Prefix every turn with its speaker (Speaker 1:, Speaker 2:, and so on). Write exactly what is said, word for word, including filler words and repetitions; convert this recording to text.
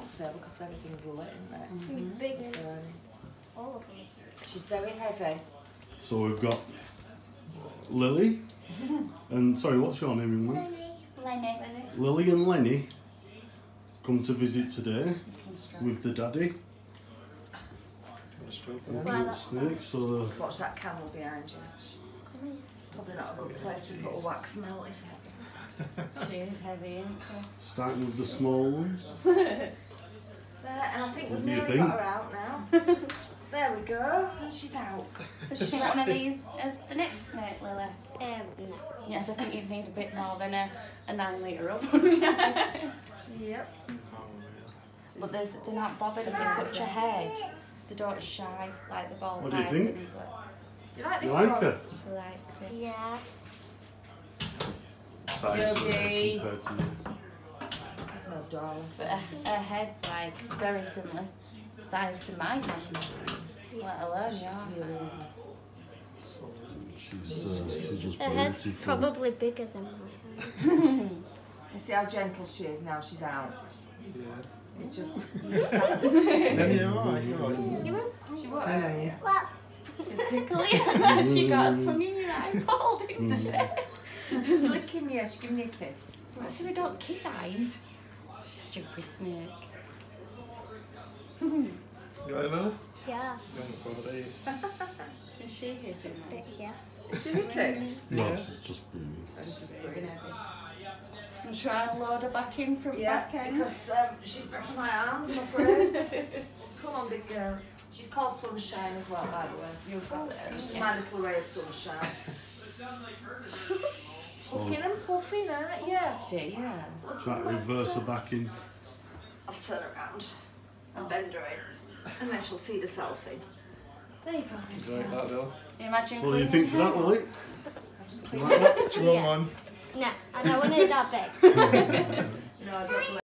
Speaker 1: today because everything's lit, isn't it?
Speaker 2: Mm-hmm. Big and
Speaker 1: Burning.
Speaker 2: all of them.
Speaker 1: She's very heavy.
Speaker 3: So we've got Lily and sorry, what's your name, young man?
Speaker 2: Lenny. Lenny.
Speaker 3: Lily and Lenny come to visit today with the daddy.
Speaker 2: Wow, that's
Speaker 3: Snake, so
Speaker 1: Just watch that camel behind you. It's probably not a good place to put a wax melt, is it?
Speaker 4: She is heavy, isn't she?
Speaker 3: starting with the small ones.
Speaker 1: There, and I think we've
Speaker 3: What do you
Speaker 1: nearly
Speaker 3: think?
Speaker 1: got her out now. There we go, and she's out.
Speaker 4: So should we get one of these as the next snake, Lily?
Speaker 2: Um, no.
Speaker 4: Yeah, I don't think you'd need a bit more than a, a nine litre up, wouldn't you?
Speaker 1: Yep.
Speaker 4: But there's, they're not bothered if they touch her head. The daughter's shy, like the ball.
Speaker 3: What do you think?
Speaker 1: You like this
Speaker 3: You like
Speaker 1: one?
Speaker 3: her?
Speaker 4: She likes it.
Speaker 2: Yeah.
Speaker 3: Size
Speaker 1: Yogi.
Speaker 3: compared to you.
Speaker 1: No, darling.
Speaker 4: But her, her head's like very similar size to my hand, let alone
Speaker 1: She's
Speaker 4: yours.
Speaker 1: really
Speaker 3: She's, uh, she's just
Speaker 2: Her head's
Speaker 3: beautiful.
Speaker 2: probably bigger than my head.
Speaker 1: You see how gentle she is now she's out?
Speaker 5: Yeah.
Speaker 1: It's just, you just have to...
Speaker 5: Then you're alright, you're alright.
Speaker 2: You won't?
Speaker 1: She won't hurt you.
Speaker 2: Well,
Speaker 4: She tickle you. She got a tongue in your eyeball, didn't she?
Speaker 1: She's licking you, she's giving you a kiss.
Speaker 4: So we don't kiss eyes. Stupid snake.
Speaker 5: You alright, Lily?
Speaker 2: yeah.
Speaker 5: You haven't bothered, are you?
Speaker 4: Is she here somewhere?
Speaker 2: Big yes.
Speaker 1: Is she missing?
Speaker 3: No,
Speaker 5: Yeah.
Speaker 3: she's just breathing.
Speaker 1: She's just
Speaker 4: Big and
Speaker 1: breathing.
Speaker 4: heavy. I'm try and load her back in from
Speaker 1: Yeah,
Speaker 4: back end.
Speaker 1: because um, she's breaking my arms, I'm afraid. Come on, big girl. She's called Sunshine as well, by the way. You've got her. She's my little ray of sunshine. Puffing and puffing, aren't you?
Speaker 4: She, yeah.
Speaker 1: What's
Speaker 3: Try to
Speaker 1: the
Speaker 3: reverse her
Speaker 1: matter?
Speaker 3: back in.
Speaker 1: I'll turn her around and bend her in, and then she'll feed herself in. There you go.
Speaker 5: You like that, Lil?
Speaker 4: Imagine
Speaker 3: So what do you
Speaker 4: cleaning
Speaker 3: think to
Speaker 4: her
Speaker 3: that,
Speaker 4: hair.
Speaker 3: Lily?
Speaker 1: I'll just
Speaker 3: You
Speaker 1: clean
Speaker 3: like that?
Speaker 5: Do you want
Speaker 2: Yeah.
Speaker 5: one?
Speaker 2: No, I don't want it that big.
Speaker 1: No, I don't